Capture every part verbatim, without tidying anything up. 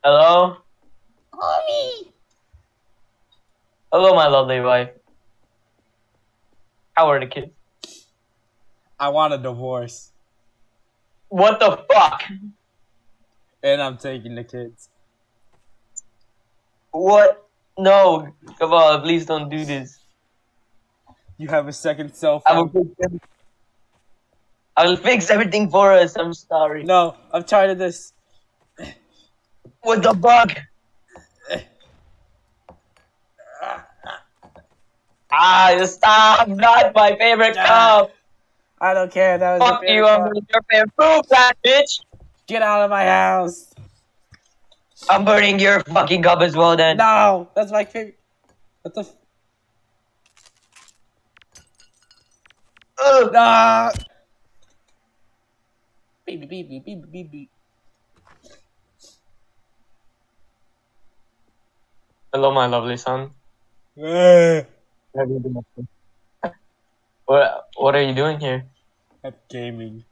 Hello? Mommy! Hello, my lovely wife. How are the kids? I want a divorce. What the fuck? And I'm taking the kids. What? No, come on, please don't do this. You have a second cell I will phone. fix everything. I will fix everything for us. I'm sorry. No, I'm tired of this. What the fuck? Ah, stop! Not my favorite cup. I don't care. That was Fuck your you! favorite I'm cup. burning your favorite food, that bitch. Get out of my house. I'm burning your fucking cup as well, then. No, that's my favorite. What the? F Ugh. nah. Beep beep beep beep beep beep beep. Hello, my lovely son. Eh. What? What are you doing here? I'm gaming.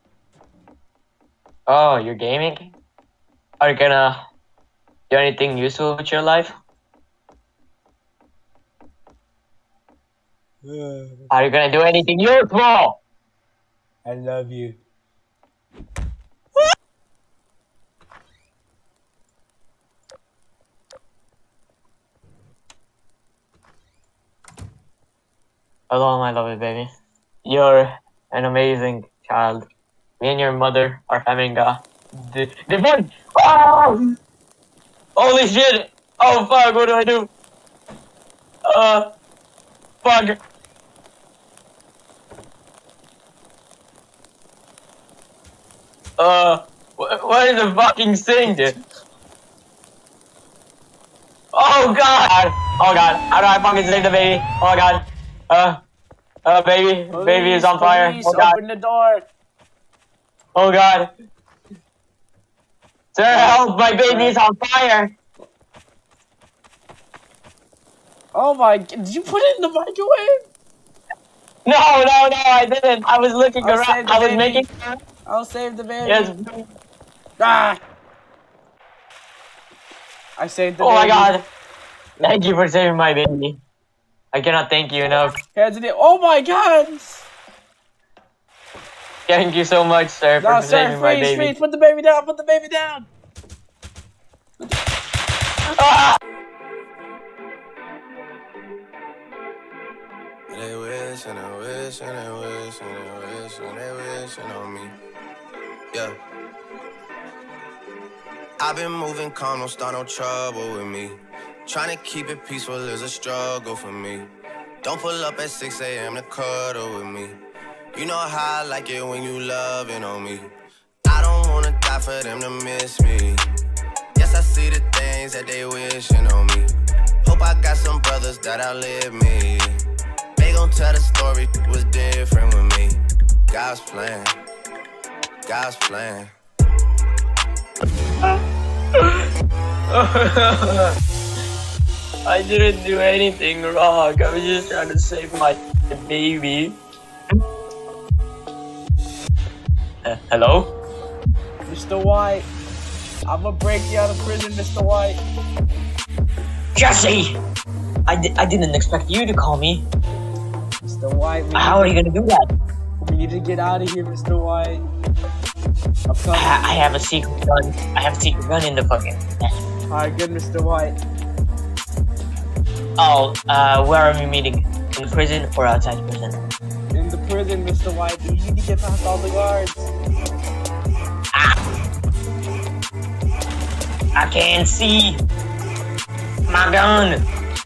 Oh, you're gaming? Are you gonna do anything useful with your life? Eh. Are you gonna do anything useful? I love you. Hello, my lovely baby. You're an amazing child. Me and your mother are having a di- divorce. Oh! Holy shit! Oh fuck! What do I do? Uh, fuck. Uh, wh- what is the fucking thing, dude? Oh god! Oh god! How do I fucking save the baby? Oh god! Uh, uh, baby, Police, baby is on fire. police, Oh god! open the door. Oh god! Sir, help! My baby is on fire! Oh my! Did you put it in the microwave? No, no, no! I didn't. I was looking I'll save around. the I was baby. making. I'll save the baby. Yes. Ah! I saved the Oh baby. my god! Thank you for saving my baby. I cannot thank you enough. Hands in the- Oh my god! Thank you so much, sir, for No, saving sir, my freeze, baby. freeze! Put the baby down! Put the baby down! Ah! They wish and they wish and they wish and they wish and they wishing on me. Yeah. I've been moving calm, don't start no trouble with me. Trying to keep it peaceful is a struggle for me. Don't pull up at six A M to cuddle with me. You know how I like it when you loving on me. I don't wanna die for them to miss me. Yes, I see the things that they wishing on me. Hope I got some brothers that outlive me. They gon' tell the story was different with me. God's plan, God's plan. I didn't do anything wrong. I was just trying to save my baby. Uh, hello? Mister White, I'm gonna break you out of prison, Mister White. Jesse! I, di I didn't expect you to call me. Mister White, we How are you gonna do that? We need to get out of here, Mister White. I'm I, coming. ha I have a secret gun. I have a secret gun in the fucking. Alright, good, Mister White. Oh, uh, where are we meeting? In the prison or outside the prison? In the prison, Mister White. You need to get past all the guards. Ah! I can't see my gun.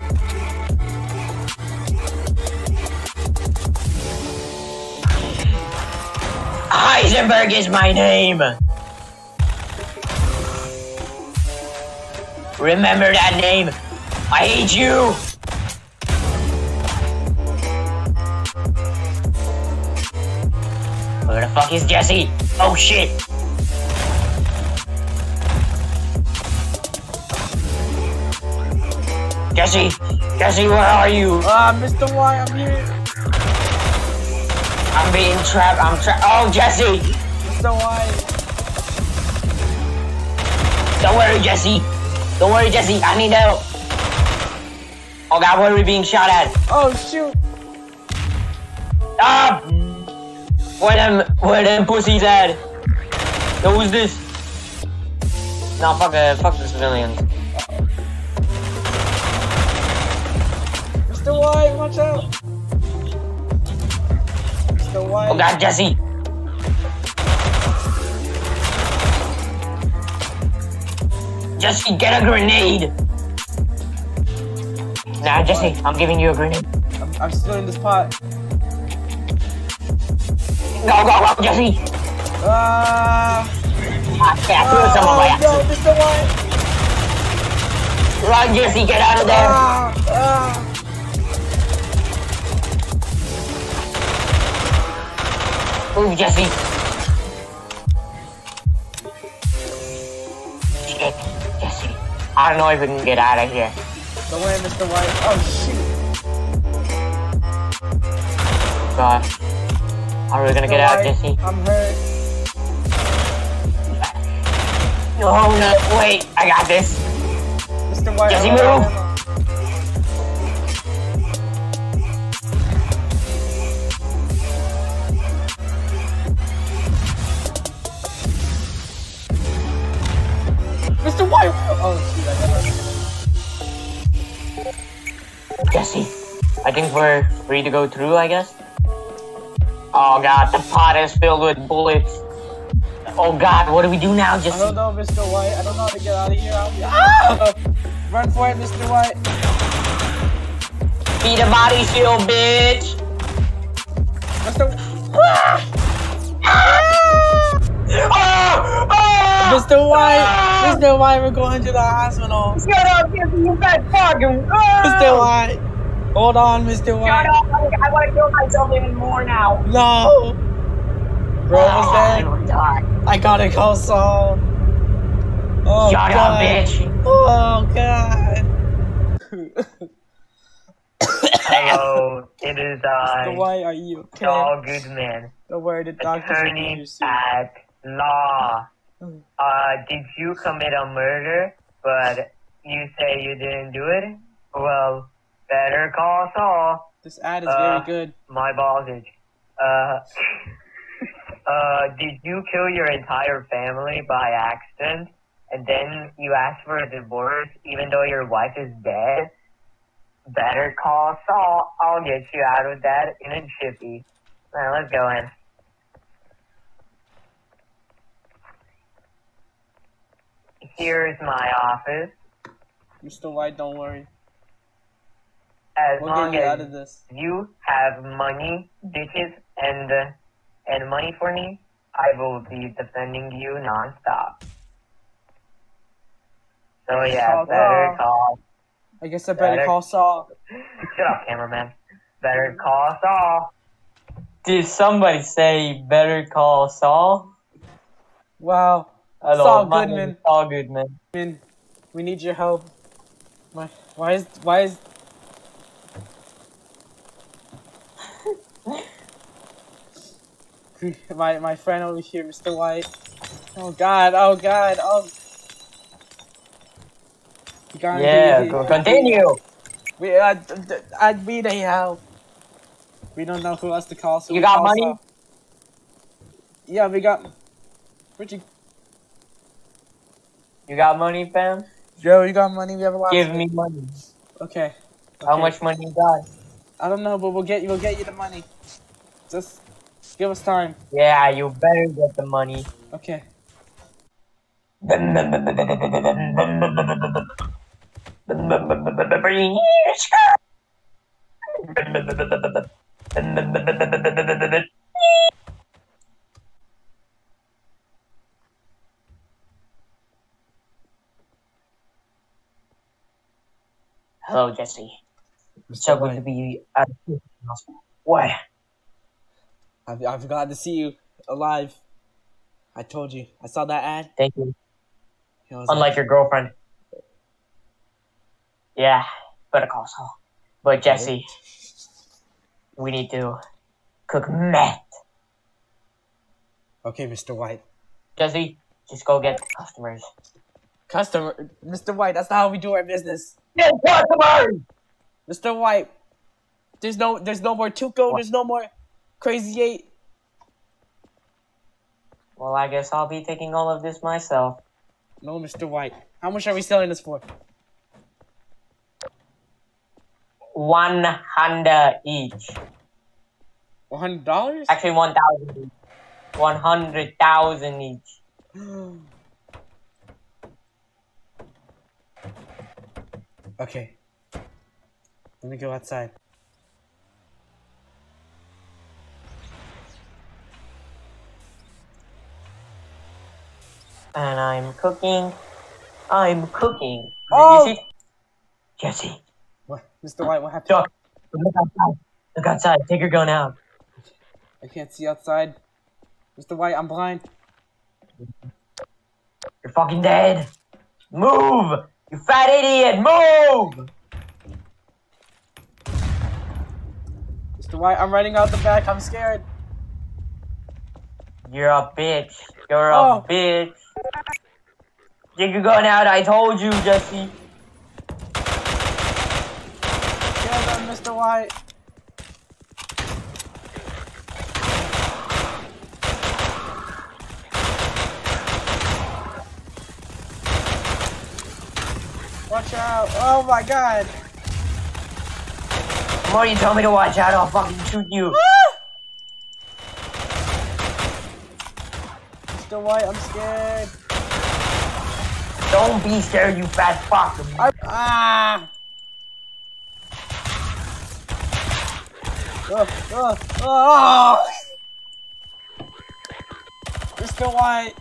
Heisenberg is my name. Remember that name. I hate you. Where the fuck is Jesse? Oh shit. Jesse, Jesse, where are you? Ah, Mister White, I'm here. I'm being trapped. I'm trapped. Oh, Jesse. Mister White. Don't worry, Jesse. Don't worry, Jesse. I need help. Oh God, what are we being shot at? Oh shoot! Ah! Where them, where them pussies at? Yo, who's this? No, fuck, uh, fuck the civilians. Mister White, watch out! Mister White. Oh God, Jesse. Jesse, get a grenade. Nah, Jesse, I'm giving you a grenade. I'm, I'm still in this pot. Go, go, go, Jesse. Ah! Ah, yeah, threw some of my Oh, no, axes. Mister White! Run, Jesse, get out of there. Ah! Ah! Move, Jesse. Shit, Jesse. I don't know if we can get out of here. Don't worry, Mister White. Oh, shoot. God. How are we gonna Mister get out, White, Jesse? I'm hurt. No, no, wait. I got this. Mister White, Jesse, I'm move. hurt. Mister White! Oh, shoot, I got hurt. Jesse, I think we're free to go through, I guess. Oh God, the pot is filled with bullets. Oh God, what do we do now, I Jesse? don't know, Mister White. I don't know how to get out of here. Ah! Run for it, Mister White. Be the body shield, bitch. Mister Ah! Oh! Oh! Mister White! Mister White, we're going to the hospital. Shut up, Jesse, you fat fucking. Oh! Mister White! Hold on, Mister Shut White. up! I, I want to kill myself even more now. No! Bro, what's Oh, that? I will die. I gotta call Saul. Oh, Shut God. up, bitch. Oh, God. Hello, it is Mister I, White, are you okay? Saul Goodman, Don't worry, the doctors will need attorney you soon. at law. Uh, did you commit a murder, but you say you didn't do it? Well, better call Saul. This ad is Uh, very good. My voltage. Uh, uh, did you kill your entire family by accident, and then you ask for a divorce even though your wife is dead? Better call Saul. I'll get you out of that in a jiffy. Alright, let's go in. Here's my office. Mister White, don't worry. As We'll long get you as out of this. you have money, bitches, and uh, and money for me, I will be defending you nonstop. So yeah, Call better Saul. call. I guess I better Better- call Saul. Shut up, cameraman. Better call Saul. Did somebody say better call Saul? Wow. Hello, Saul my name Goodman. is Saul Goodman. Man, we need your help. My, why is, why is... my, my friend over here, Mister White. Oh God, oh God, oh... You gotta Yeah, be- go continue. We, uh, d- d- I need a help. We don't know who else to call, so You we got call money? Saul. Yeah, we got... Where'd you... You got money, fam? Joe, you got money? We have a lot. Give of me money. Okay. How okay. much money you got? I don't know, but we'll get you. We'll get you the money. Just give us time. Yeah, you better get the money. Okay. Hello, Jesse. So good to be at the hospital. What? I'm, I'm glad to see you alive. I told you. I saw that ad. Thank you. I was Unlike your girlfriend. Yeah, better call Saul. But Jesse, we need to cook meth. Okay, Mister White. Jesse, just go get the customers. Customer, Mister White. That's not how we do our business. Yes, customers! Mister White. There's no, there's no more Tuco. There's no more Crazy Eight. Well, I guess I'll be taking all of this myself. No, Mister White. How much are we selling this for? One hundred each. One hundred dollars? Actually, one thousand each. One hundred thousand each. Okay. Let me go outside. And I'm cooking. I'm cooking. Oh! You see? Jesse. What, Mister White? What happened? Look. Look outside. Look outside. Take your gun out. I can't see outside. Mister White, I'm blind. You're fucking dead. Move! You fat idiot! Move! Mister White, I'm running out the back. I'm scared. You're a bitch. You're Oh. a bitch. Take your gun out. I told you, Jesse. Get him, Mister White. Watch out. Oh my god. The more you tell me to watch out, I'll fucking shoot you. Mister White, I'm scared. Don't be scared, you fat fuck. I, ah. Uh, uh, oh. Mister White,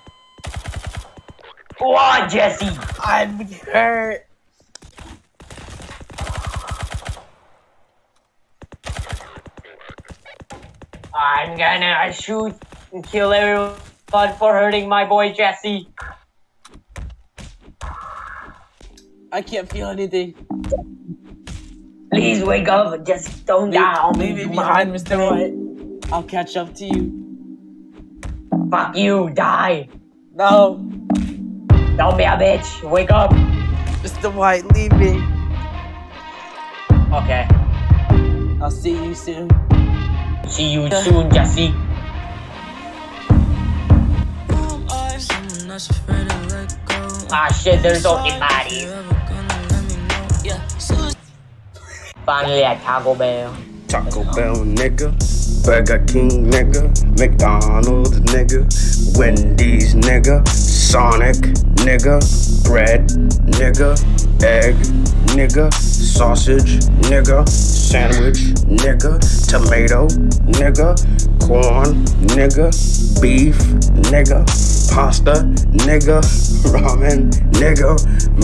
What, Jesse? I'm hurt. I'm gonna shoot and kill everyone for hurting my boy Jesse. I can't feel anything. Please wake up, just don't Leave, down. leave me behind, Mister White. I'll catch up to you. Fuck you, die. No, Don't be a bitch. Wake up. Mister White, leave me. Okay. I'll see you soon. See you soon, Jesse. Ah shit, there's only bodies. Finally at Taco Bell. Taco Bell, nigga. Burger King, nigga. McDonald's, nigga. Wendy's, nigga. Sonic, nigga. Bread, nigga. Egg, nigga. Sausage, nigga. Sandwich, nigga. Tomato, nigga. Corn, nigga. Beef, nigga. Pasta, nigga. Ramen, nigga.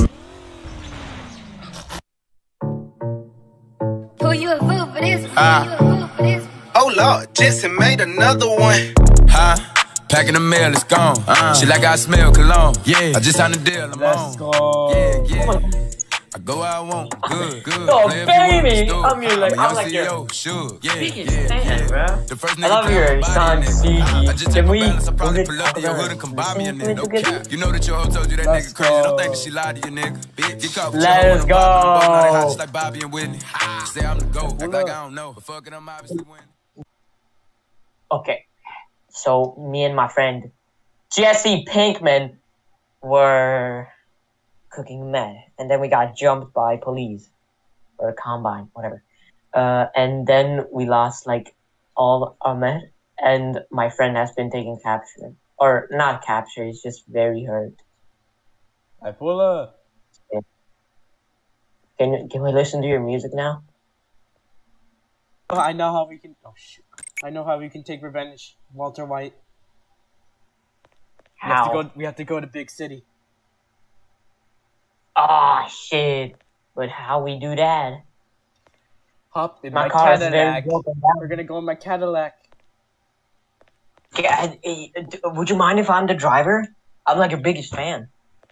Pull you a fool for this. Pull Ah. you a fool for this. Oh Lord, Jesse made another one. Huh? Packing the mail, it's gone. Uh, she like I smell cologne. Yeah. I just signed a deal, I'm Let's on. go. Yeah, yeah. I go where I want. Good, good. Oh, Play if you want, baby. let's do it. I'm your, like- a I'm young like your C E O, sure. Yeah, biggest yeah, fan, yeah. bro. The first I nigga love came your up body son, in it. C G. I just Can check my we- balance, I probably we pull up to your talk hood and come buy me a about nigga. No it? cap. You know that your hoe told you that Let's nigga crazy. Don't go. think that she lied to you, nigga. Bitch, get caught with Let's your hoe when I'm popping the ball. Now they hot go. just like Bobby and Whitney. Say I'm the GOAT, act like I don't know. But fuck it, I'm obviously winning. Okay. So me and my friend Jesse Pinkman were cooking meth, and then we got jumped by police or a combine, whatever. Uh, and then we lost like all our meth, and my friend has been taken captured, or not captured. He's just very hurt. I pull up. Can can we listen to your music now? Oh, I know how we can. Oh shit! I know how we can take revenge, Walter White. We have to How? go. We have to go to big city. Ah shit! But how we do that? Hop in My my, car is very Cadillac. broken down. We're gonna go in my Cadillac. Yeah, eh, eh, d- would you mind if I'm the driver? I'm like your biggest fan.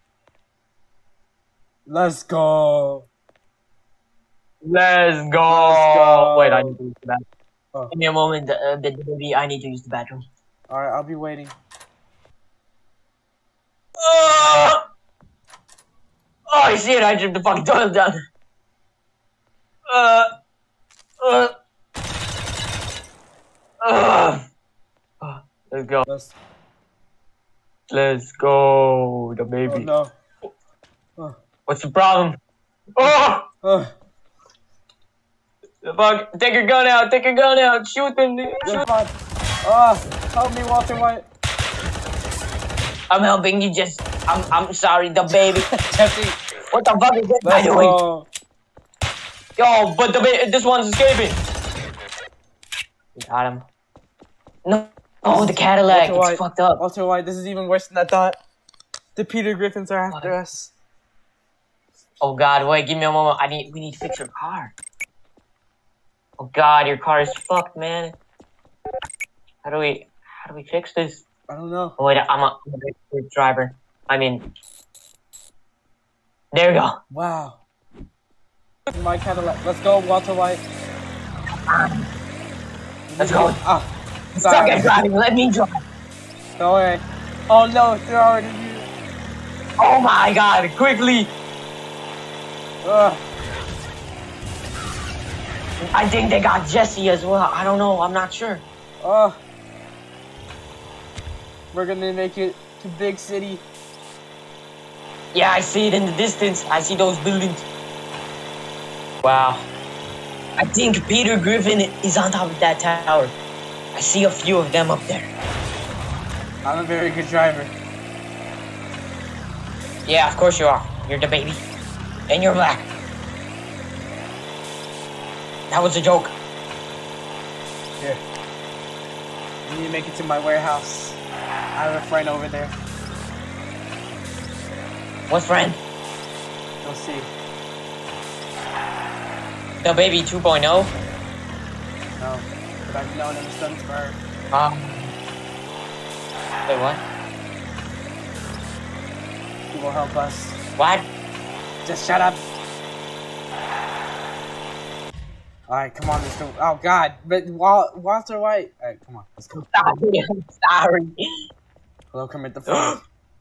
Let's go. Let's go. Let's go. Wait, I need to use the bathroom. Oh. Give me a moment, uh, the baby. I need to use the bathroom. All right, I'll be waiting. Ah! Oh shit! I tripped the fucking toilet down. Uh. Uh. Uh. uh let's go. Let's... Let's go, the Oh baby. no. Oh. What's the problem? Oh! Oh. The fuck! Take your gun out! Take your gun out! Shoot them! Shoot. Ah, help me, Walter White. I'm helping you. Just, I'm, I'm sorry, the baby. Jesse. What the fuck is this guy Let's doing? go. Yo, but the ba this one's escaping. Got him. No. Oh, the Cadillac. Walter It's White. fucked up. Walter White, this is even worse than I thought. The Peter Griffins are after What? us. Oh God, wait, give me a moment. I need, we need to fix your car. Oh God, your car is fucked, man. How do we, how do we fix this? I don't know. Oh, wait, I'm a, I'm a good driver. I mean, there we go. Wow. My Cadillac. Let's go, Walter White. Let's go. Ah, Suck sorry. at driving. Let me drive. Don't worry. Oh no, they're already here. Oh my God, quickly. Ugh. I think they got Jesse as well. I don't know. I'm not sure. Oh. We're gonna make it to big city. Yeah, I see it in the distance. I see those buildings. Wow. I think Peter Griffin is on top of that tower. I see a few of them up there. I'm a very good driver. Yeah, of course you are. You're the baby. And you're black. That was a joke. Here. I need to make it to my warehouse. I have a friend over there. What friend? You'll see. The baby two point oh? No. But I've known him since birth. Um. Wait, what? He will help us. What? Just shut up. Alright, come on, Mister Oh God, but Wal Walter White. Alright, come on, let's go. Sorry, I'm sorry. Hello, Kermit the Frog.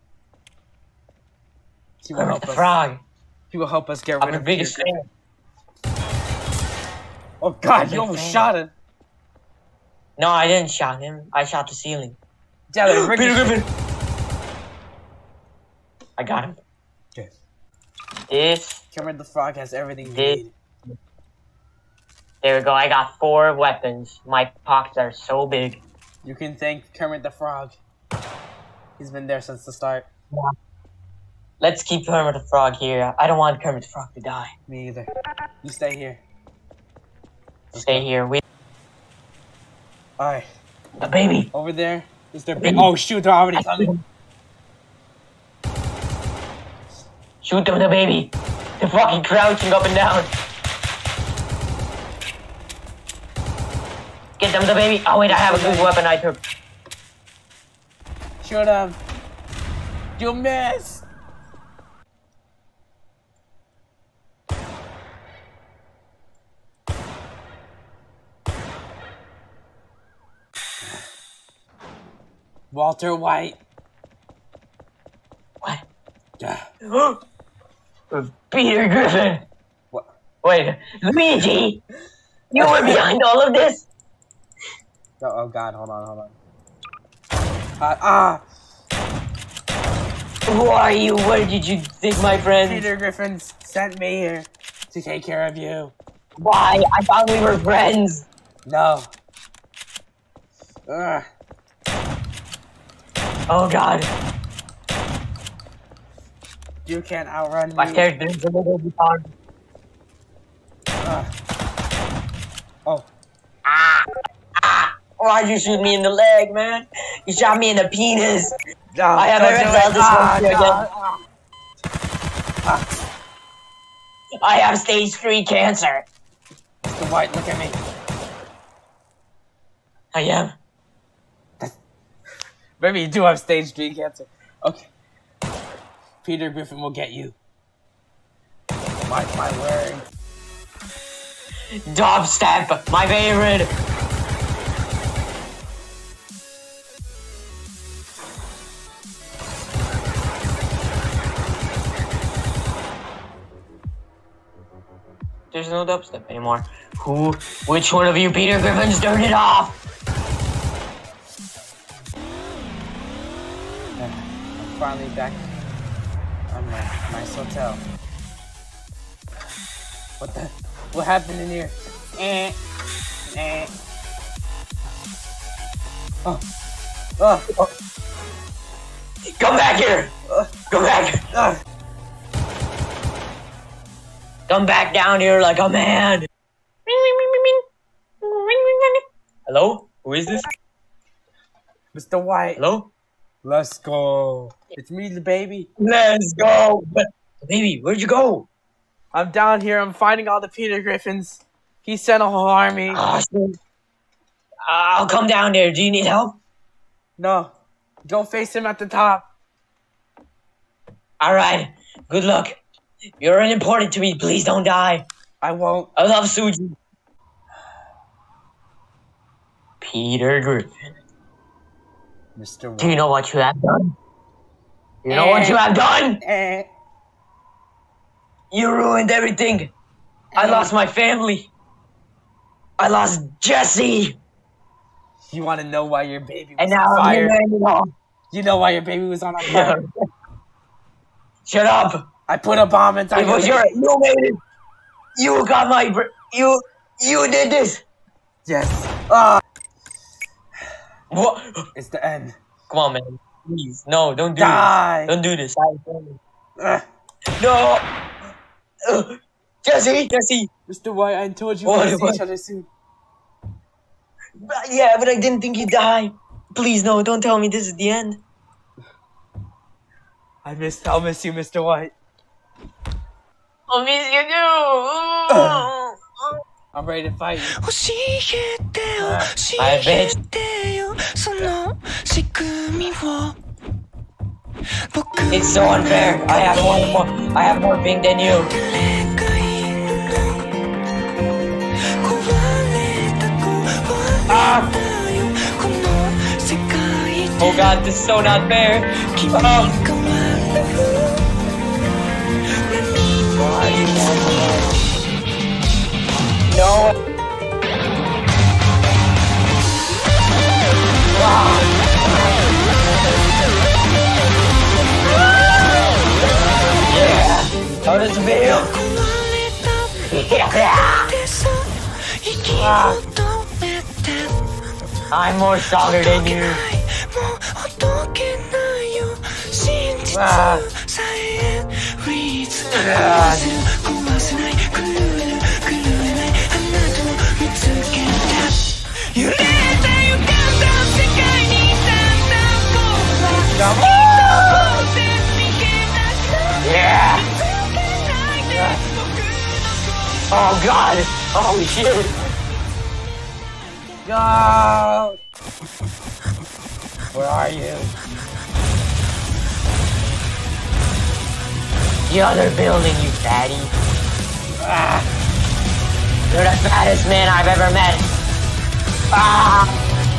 He will Kermit help the us. Frog. He will help us get I'm rid the of biggest Peter. fan. Oh God, I'm you a almost fan. shot him. No, I didn't shot him. I shot the ceiling. Yeah, the Peter ricochet. Griffin. I got him. Okay. This. Kermit the Frog has everything we This- need. There we go. I got four weapons. My pockets are so big. You can thank Kermit the Frog. He's been there since the start. Let's keep Kermit the Frog here. I don't want Kermit the Frog to die. Me either. You stay here. Stay here. We Alright. the baby. Over there is their big. Oh shoot, they're already coming. Shoot them, the baby. They're fucking crouching up and down. Get them, the baby. Oh wait, I have a good weapon I took. Shoot him. You missed. Walter White. What? Yeah. Peter Griffin. What? Wait, Luigi. You were behind all of this? Oh, oh God, hold on, hold on. Uh, ah! Who are you? Where did you think, my friend? Peter Griffin sent me here to take care of you. Why? I thought we were friends. No. Ugh. Oh God. You can't outrun My me. character is a little bit hard. Ugh. Oh. Ah! Ah! Why'd you shoot me in the leg, man? You shot me in the penis. No, I have don't a do reptile it. Ah, dysfunction no. again. I have stage three cancer. Mister White, look at me. I am. Maybe you do have stage three cancer. Okay. Peter Griffin will get you. Mark my word. Dub step, my favorite. no dubstep anymore. Who? Which one of you Peter Griffins turned it off? I'm finally back on my nice hotel. What the? What happened in here? Eh. Eh. Oh. Oh. Oh. Come back here! Uh, Come back! uh. Come back down here like a man! Hello? Who is this? Mister White. Hello? Let's go. It's me, the baby. Let's go! Baby, where'd you go? I'm down here. I'm fighting all the Peter Griffins. He sent a whole army. Oh, shit. I'll come down there. Do you need help? No. Go face him at the top. Alright. Good luck. You're unimportant to me. Please don't die. I won't. I love Suji. Peter Griffin. Mister White. Do you know what you have done? You know what you have done? Eh. You ruined everything. I lost my family. I lost Jesse. You want to know why your baby was And now on I'm fire? getting it all. You know why your baby was on fire? Shut up. I put a bomb inside It your was baby. your, you made it. You got my, br- you, you did this. Yes. Ah. What? It's the end. Come on, man. Please. No, don't do Die. this. Don't do this. Ugh. No. Uh, Jesse, Jesse. Mister White, I told you What- we'll see what? each other soon. But yeah, but I didn't think you'd die. Please, no, don't tell me this is the end. I miss. I'll miss you, Mister White. I'll miss you too. I'm ready to fight you. I bet. It's so unfair. I have one more. I have more ping than you. Ah. Oh God, this is so not fair. Um. No. Wow. Yeah. How does it feel? Yeah. Ah. I'm more stronger than you. Ah. Yeah. Oh God. Holy shit. Go! Where are you? The other building, you fatty. Ah. You're the fattest man I've ever met. Ah.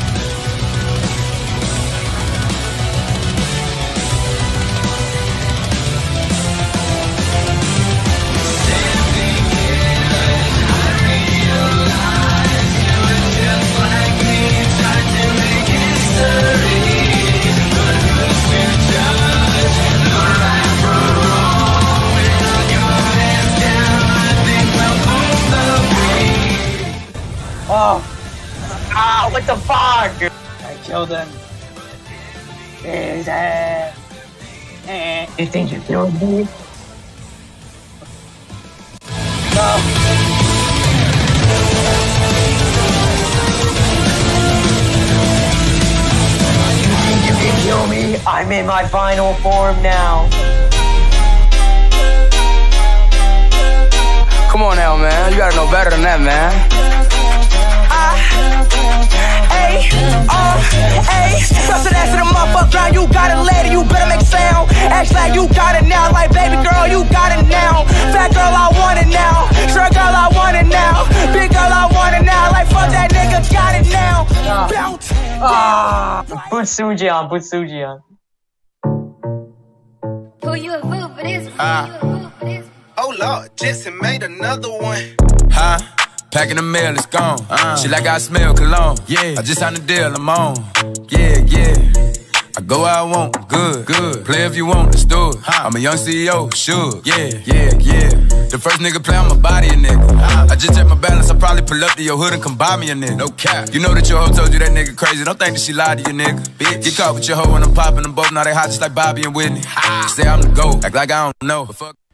Oh! Ah, what the fuck? I killed him. He's dead. Eh. You think you killed me? No. You think you can kill me? I'm in my final form now. Come on now, man. You gotta know better than that, man. Ay, uh, ay, bust it ass in the motherfucker ground. You got it, lady, you better make sound. Act like you got it now, like baby girl, you got it now. Fat girl, I want it now. Short girl, I want it now. Big girl, I want it now. Like fuck that nigga, got it now. Bounce. Ah! Put Suji on, put Suji on. Pull you a fool for this. Pull Ah. you a fool for this. Oh Lord, Jesse made another one. Huh? Packing the mail, it's gone. Uh, she like I smell cologne. Yeah, I just signed a deal, I'm on. Yeah, yeah. I go where I want, good, good. Play if you want, let's do it. Huh. I'm a young C E O, sure. Yeah, yeah, yeah. The first nigga play on my body, a nigga. Huh. I just check my balance, I probably pull up to your hood and come buy me a nigga. No cap. You know that your hoe told you that nigga crazy. Don't think that she lied to you, nigga. Bitch. Get caught with your hoe when I'm popping them both. Now they hot just like Bobby and Whitney. Ah. Say I'm the GOAT, act like I don't know. But fuck.